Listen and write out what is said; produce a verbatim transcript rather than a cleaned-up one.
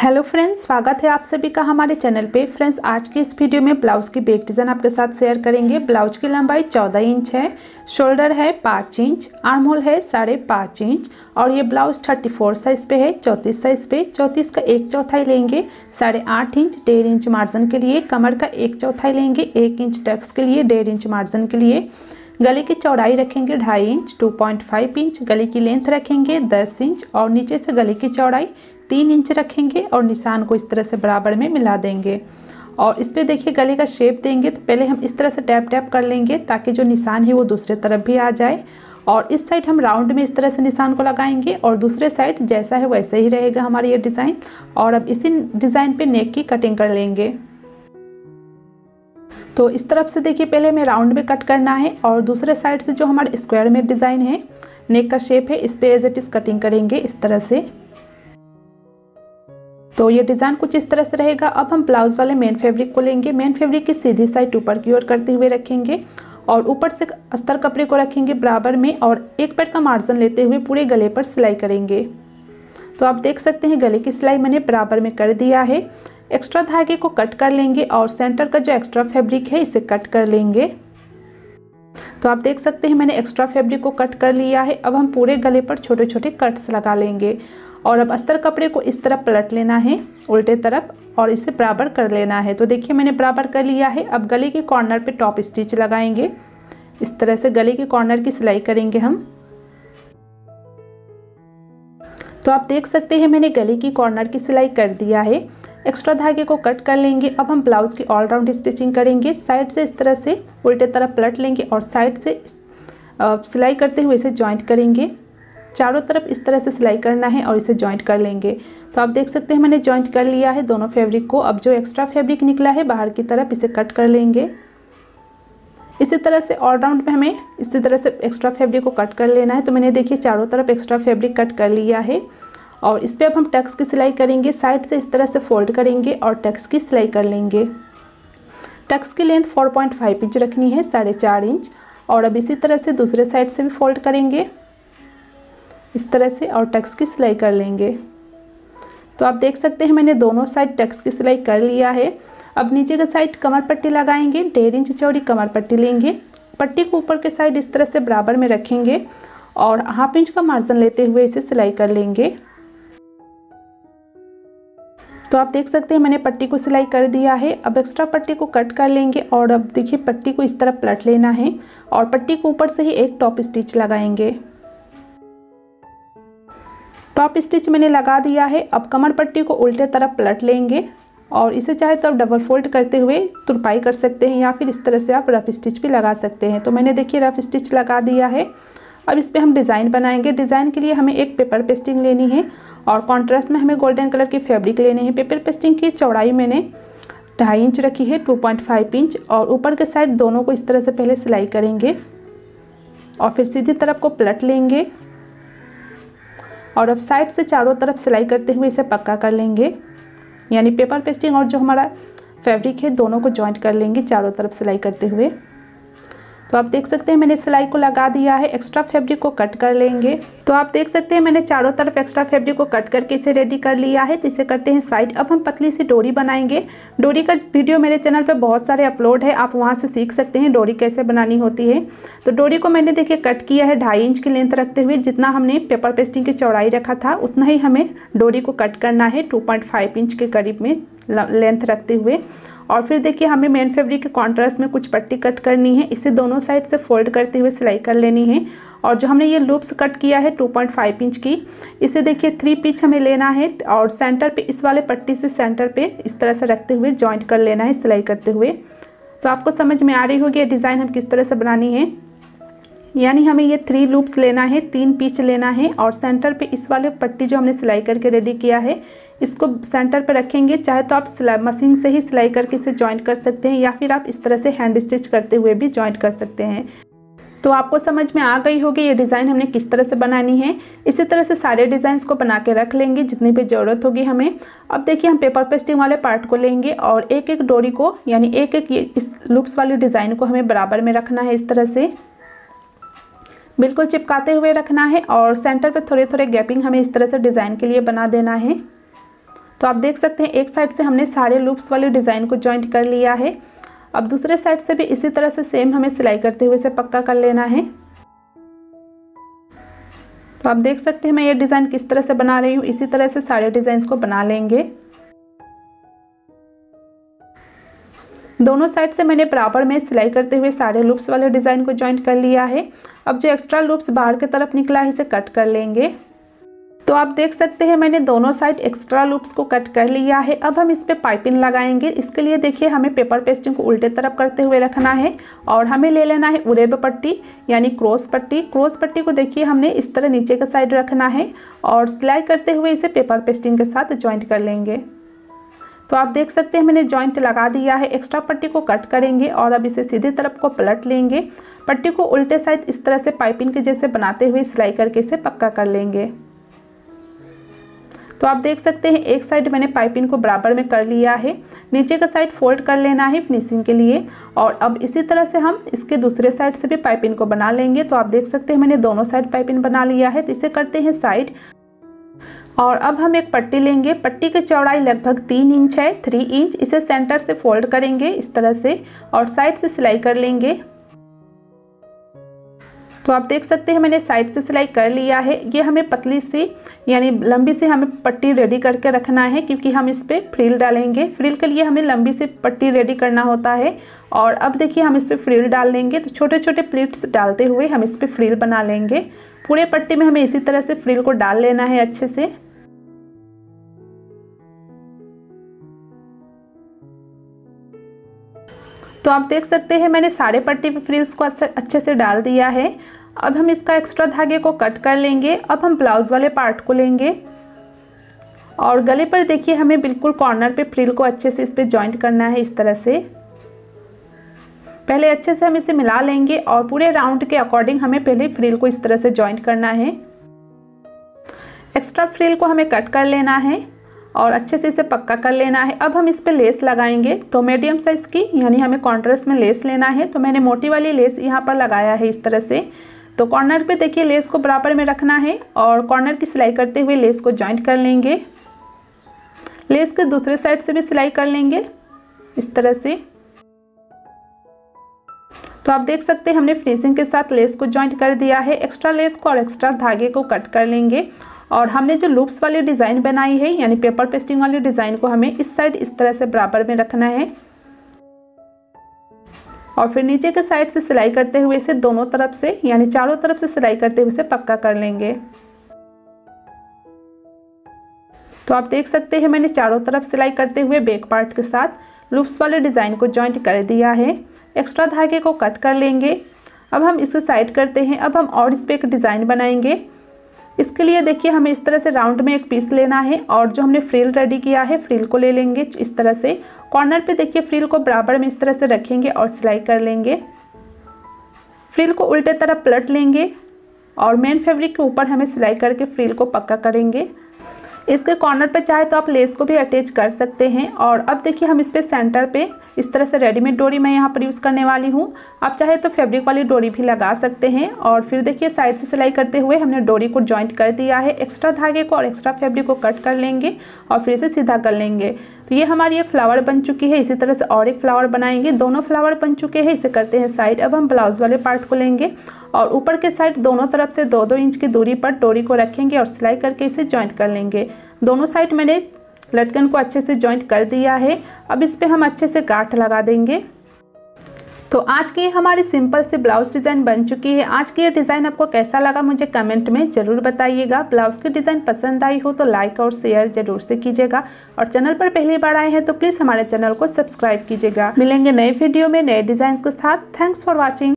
Hello friends, स्वागत है आप सभी का हमारे चैनल पे। फ्रेंड्स, आज की इस वीडियो में ब्लाउज़ की बैक डिज़ाइन आपके साथ शेयर करेंगे। ब्लाउज की लंबाई चौदह इंच है, शोल्डर है पाँच इंच, आर्म होल है साढ़े पाँच इंच और ये ब्लाउज चौंतीस साइज़ पे है, चौंतीस साइज़ पे। चौंतीस का एक चौथाई लेंगे साढ़े आठ इंच, डेढ़ इंच मार्जिन के लिए। कमर का एक चौथाई लेंगे एक इंच टक्स के लिए, डेढ़ इंच मार्जिन के लिए। गले की चौड़ाई रखेंगे ढाई इंच, दो पॉइंट पाँच इंच। गले की लेंथ रखेंगे दस इंच और नीचे से गले की चौड़ाई तीन इंच रखेंगे और निशान को इस तरह से बराबर में मिला देंगे। और इस पे देखिए गले का शेप देंगे तो पहले हम इस तरह से टैप टैप कर लेंगे ताकि जो निशान है वो दूसरे तरफ भी आ जाए। और इस साइड हम राउंड में इस तरह से निशान को लगाएंगे और दूसरे साइड जैसा है वैसे ही रहेगा हमारा ये डिज़ाइन। और अब इसी डिज़ाइन पे नेक की कटिंग कर लेंगे। तो इस तरफ से देखिए पहले हमें राउंड में कट करना है और दूसरे साइड से जो हमारा स्क्वायर में डिज़ाइन है, नेक का शेप है, इस पे एज इट इज़ कटिंग करेंगे इस तरह से। तो ये डिज़ाइन कुछ इस तरह से रहेगा। अब हम ब्लाउज वाले मेन फैब्रिक को लेंगे। मेन फैब्रिक की सीधी साइड ऊपर की ओर करते हुए रखेंगे और ऊपर से अस्तर कपड़े को रखेंगे बराबर में और एक पैर का मार्जिन लेते हुए पूरे गले पर सिलाई करेंगे। तो आप देख सकते हैं गले की सिलाई मैंने बराबर में कर दिया है। एक्स्ट्रा धागे को कट कर लेंगे और सेंटर का जो एक्स्ट्रा फैब्रिक है इसे कट कर लेंगे। तो आप देख सकते हैं मैंने एक्स्ट्रा फैब्रिक को कट कर लिया है। अब हम पूरे गले पर छोटे छोटे कट्स लगा लेंगे और अब अस्तर कपड़े को इस तरफ पलट लेना है उल्टे तरफ और इसे बराबर कर लेना है। तो देखिए मैंने बराबर कर लिया है। अब गले के कॉर्नर पे टॉप स्टिच लगाएंगे। इस तरह से गले के कॉर्नर की सिलाई करेंगे हम। तो आप देख सकते हैं मैंने गले की कॉर्नर की सिलाई कर दिया है। एक्स्ट्रा धागे को कट कर लेंगे। अब हम ब्लाउज की ऑल राउंड स्टिचिंग करेंगे। साइड से इस तरह से उल्टे तरफ पलट लेंगे और साइड से सिलाई करते हुए इसे जॉइंट करेंगे। चारों तरफ इस तरह से सिलाई करना है और इसे जॉइंट कर लेंगे। तो आप देख सकते हैं मैंने जॉइंट कर लिया है दोनों फैब्रिक को। अब जो एक्स्ट्रा फैब्रिक निकला है बाहर की तरफ इसे कट कर लेंगे। इसी तरह से ऑल राउंड में हमें इसी तरह से एक्स्ट्रा फैब्रिक को कट कर लेना है। तो मैंने देखिए चारों तरफ एक्स्ट्रा फैब्रिक कट कर लिया है और इस पर अब हम टक्स की सिलाई करेंगे। साइड से इस तरह से फोल्ड करेंगे और टक्स की सिलाई कर लेंगे। टक्स की लेंथ चार पॉइंट पाँच इंच रखनी है, साढ़े चार इंच। और अब इसी तरह से दूसरे साइड से भी फोल्ड करेंगे इस तरह से और टक्स की सिलाई कर लेंगे। तो आप देख सकते हैं मैंने दोनों साइड टक्स की सिलाई कर लिया है। अब नीचे का साइड कमर पट्टी लगाएंगे। डेढ़ इंच चौड़ी कमर पट्टी लेंगे। पट्टी को ऊपर के साइड इस तरह से बराबर में रखेंगे और हाफ इंच का मार्जिन लेते हुए इसे सिलाई कर लेंगे। तो आप देख सकते हैं मैंने पट्टी को सिलाई कर दिया है। अब एक्स्ट्रा पट्टी को कट कर लेंगे और अब देखिए पट्टी को इस तरह पलट लेना है और पट्टी को ऊपर से ही एक टॉप स्टिच लगाएंगे। टॉप स्टिच मैंने लगा दिया है। अब कमर पट्टी को उल्टे तरफ पलट लेंगे और इसे चाहे तो आप डबल फोल्ड करते हुए तुरपाई कर सकते हैं या फिर इस तरह से आप रफ स्टिच भी लगा सकते हैं। तो मैंने देखिए रफ स्टिच लगा दिया है। अब इस पर हम डिज़ाइन बनाएंगे। डिज़ाइन के लिए हमें एक पेपर पेस्टिंग लेनी है और कॉन्ट्रास्ट में हमें गोल्डन कलर की फैब्रिक लेने हैं। पेपर पेस्टिंग की चौड़ाई मैंने ढाई इंच रखी है, दो पॉइंट पाँच इंच। और ऊपर के साइड दोनों को इस तरह से पहले सिलाई करेंगे और फिर सीधी तरफ को पलट लेंगे और अब साइड से चारों तरफ सिलाई करते हुए इसे पक्का कर लेंगे। यानी पेपर पेस्टिंग और जो हमारा फैब्रिक है दोनों को जॉइंट कर लेंगे चारों तरफ सिलाई करते हुए। तो आप देख सकते हैं मैंने सिलाई को लगा दिया है। एक्स्ट्रा फैब्रिक को कट कर लेंगे। तो आप देख सकते हैं मैंने चारों तरफ एक्स्ट्रा फैब्रिक को कट करके इसे रेडी कर लिया है। तो इसे करते हैं साइड। अब हम पतली सी डोरी बनाएंगे। डोरी का वीडियो मेरे चैनल पे बहुत सारे अपलोड है, आप वहाँ से सीख सकते हैं डोरी कैसे बनानी होती है। तो डोरी को मैंने देखिए कट किया है ढाई इंच की लेंथ रखते हुए। जितना हमने पेपर पेस्टिंग की चौड़ाई रखा था उतना ही हमें डोरी को कट करना है, दो पॉइंट पाँच इंच के करीब में लेंथ रखते हुए। और फिर देखिए हमें मेन फैब्रिक के कॉन्ट्रास्ट में कुछ पट्टी कट करनी है। इसे दोनों साइड से फोल्ड करते हुए सिलाई कर लेनी है। और जो हमने ये लूप्स कट किया है दो पॉइंट पाँच इंच की, इसे देखिए थ्री पिच हमें लेना है और सेंटर पे इस वाले पट्टी से सेंटर पे इस तरह से रखते हुए जॉइंट कर लेना है सिलाई करते हुए। तो आपको समझ में आ रही होगी ये डिज़ाइन हम किस तरह से बनानी है। यानी हमें ये थ्री लूप्स लेना है, तीन पिच लेना है और सेंटर पे इस वाले पट्टी जो हमने सिलाई करके रेडी किया है इसको सेंटर पे रखेंगे। चाहे तो आप सिलाई मशीन से ही सिलाई करके इसे जॉइंट कर सकते हैं या फिर आप इस तरह से हैंड स्टिच करते हुए भी जॉइंट कर सकते हैं। तो आपको समझ में आ गई होगी ये डिज़ाइन हमने किस तरह से बनानी है। इसी तरह से सारे डिज़ाइंस को बना के रख लेंगे जितनी भी ज़रूरत होगी हमें। अब देखिए हम पेपर पेस्टिंग वाले पार्ट को लेंगे और एक एक डोरी को यानी एक एक इस लूप्स वाली डिज़ाइन को हमें बराबर में रखना है। इस तरह से बिल्कुल चिपकाते हुए रखना है और सेंटर पे थोड़े थोड़े गैपिंग हमें इस तरह से डिज़ाइन के लिए बना देना है। तो आप देख सकते हैं एक साइड से हमने सारे लूप्स वाले डिज़ाइन को जॉइंट कर लिया है। अब दूसरे साइड से भी इसी तरह से सेम हमें सिलाई करते हुए इसे पक्का कर लेना है। तो आप देख सकते हैं मैं ये डिज़ाइन किस तरह से बना रही हूँ, इसी तरह से सारे डिज़ाइंस को बना लेंगे। दोनों साइड से मैंने बराबर में सिलाई करते हुए सारे लूप्स वाले डिज़ाइन को जॉइंट कर लिया है। अब जो एक्स्ट्रा लूप्स बाहर की तरफ निकला है इसे कट कर लेंगे। तो आप देख सकते हैं मैंने दोनों साइड एक्स्ट्रा लूप्स को कट कर लिया है। अब हम इस पे पाइपिंग लगाएंगे। इसके लिए देखिए हमें पेपर पेस्टिंग को उल्टे तरफ करते हुए रखना है और हमें ले लेना है उरेब पट्टी यानी क्रॉस पट्टी। क्रॉस पट्टी को देखिए हमने इस तरह नीचे का साइड रखना है और सिलाई करते हुए इसे पेपर पेस्टिंग के साथ ज्वाइंट कर लेंगे। तो आप देख सकते हैं मैंने जॉइंट लगा दिया है। एक्स्ट्रा पट्टी को कट करेंगे और अब इसे सीधी तरफ को पलट लेंगे। पट्टी को उल्टे साइड इस तरह से पाइपिंग के जैसे बनाते हुए सिलाई करके इसे पक्का कर लेंगे। तो आप देख सकते हैं एक साइड मैंने पाइपिंग को बराबर में कर लिया है, नीचे का साइड फोल्ड कर लेना है फिनिशिंग के लिए। और अब इसी तरह से हम इसके दूसरे साइड से भी पाइपिंग को बना लेंगे। तो आप देख सकते हैं मैंने दोनों साइड पाइपिंग बना लिया है। तो इसे करते हैं साइड। और अब हम एक पट्टी लेंगे। पट्टी की चौड़ाई लगभग तीन इंच है, थ्री इंच। इसे सेंटर से फोल्ड करेंगे इस तरह से और साइड से सिलाई कर लेंगे। तो आप देख सकते हैं मैंने साइड से सिलाई कर लिया है। ये हमें पतली सी यानी लंबी सी हमें पट्टी रेडी करके रखना है क्योंकि हम इस पर फ्रिल डालेंगे। फ्रिल के लिए हमें लंबी सी पट्टी रेडी करना होता है। और अब देखिए हम इस पर फ्रिल डाल लेंगे। तो छोटे छोटे प्लीट्स डालते हुए हम इस पर फ्रिल बना लेंगे। पूरे पट्टी में हमें इसी तरह से फ्रिल को डाल लेना है अच्छे से। तो आप देख सकते हैं मैंने सारे पट्टी पे फ्रिल्स को अच्छे से डाल दिया है। अब हम इसका एक्स्ट्रा धागे को कट कर लेंगे। अब हम ब्लाउज वाले पार्ट को लेंगे और गले पर देखिए हमें बिल्कुल कॉर्नर पे फ्रिल को अच्छे से इस पे जॉइंट करना है इस तरह से। पहले अच्छे से हम इसे मिला लेंगे और पूरे राउंड के अकॉर्डिंग हमें पहले फ्रिल को इस तरह से जॉइंट करना है। एक्स्ट्रा फ्रिल को हमें कट कर लेना है और अच्छे से इसे पक्का कर लेना है। अब हम इस पे लेस लगाएंगे। तो मीडियम साइज़ की यानी हमें कॉन्ट्रास्ट में लेस लेना है। तो मैंने मोटी वाली लेस यहाँ पर लगाया है इस तरह से। तो कॉर्नर पे देखिए लेस को बराबर में रखना है और कॉर्नर की सिलाई करते हुए लेस को जॉइंट कर लेंगे। लेस के दूसरे साइड से भी सिलाई कर लेंगे इस तरह से। तो आप देख सकते हैं हमने फिनिशिंग के साथ लेस को जॉइंट कर दिया है। एक्स्ट्रा लेस को और एक्स्ट्रा धागे को कट कर लेंगे और हमने जो लूप्स वाली डिज़ाइन बनाई है यानी पेपर पेस्टिंग वाली डिज़ाइन को हमें इस साइड इस तरह से बराबर में रखना है और फिर नीचे के साइड से सिलाई करते हुए इसे दोनों तरफ से यानी चारों तरफ से सिलाई करते हुए इसे पक्का कर लेंगे। तो आप देख सकते हैं मैंने चारों तरफ सिलाई करते हुए बैक पार्ट के साथ लूप्स वाले डिज़ाइन को जॉइंट कर दिया है। एक्स्ट्रा धागे को कट कर लेंगे। अब हम इसे साइड करते हैं। अब हम और इस पर एक डिज़ाइन बनाएंगे। इसके लिए देखिए हमें इस तरह से राउंड में एक पीस लेना है और जो हमने फ्रिल रेडी किया है फ्रिल को ले लेंगे इस तरह से। कॉर्नर पे देखिए फ्रिल को बराबर में इस तरह से रखेंगे और सिलाई कर लेंगे। फ्रिल को उल्टे तरफ पलट लेंगे और मेन फैब्रिक के ऊपर हमें सिलाई करके फ्रिल को पक्का करेंगे। इसके कॉर्नर पे चाहे तो आप लेस को भी अटैच कर सकते हैं। और अब देखिए हम इस पे सेंटर पे इस तरह से रेडीमेड डोरी मैं यहाँ पर यूज़ करने वाली हूँ। आप चाहे तो फैब्रिक वाली डोरी भी लगा सकते हैं। और फिर देखिए साइड से सिलाई करते हुए हमने डोरी को जॉइंट कर दिया है। एक्स्ट्रा धागे को और एक्स्ट्रा फैब्रिक को कट कर लेंगे और फिर इसे सीधा कर लेंगे। तो ये हमारी एक फ्लावर बन चुकी है। इसी तरह से और एक फ्लावर बनाएंगे। दोनों फ्लावर बन चुके हैं, इसे करते हैं साइड। अब हम ब्लाउज वाले पार्ट को लेंगे और ऊपर के साइड दोनों तरफ से दो दो इंच की दूरी पर डोरी को रखेंगे और सिलाई करके इसे जॉइंट कर लेंगे। दोनों साइड मैंने लटकन को अच्छे से जॉइंट कर दिया है। अब इस पे हम अच्छे से गांठ लगा देंगे। तो आज की हमारी सिंपल सी ब्लाउज डिज़ाइन बन चुकी है। आज की ये डिज़ाइन आपको कैसा लगा मुझे कमेंट में ज़रूर बताइएगा। ब्लाउज की डिज़ाइन पसंद आई हो तो लाइक और शेयर जरूर से कीजिएगा और चैनल पर पहली बार आए हैं तो प्लीज़ हमारे चैनल को सब्सक्राइब कीजिएगा। मिलेंगे नए वीडियो में नए डिज़ाइन के साथ। Thanks for watching.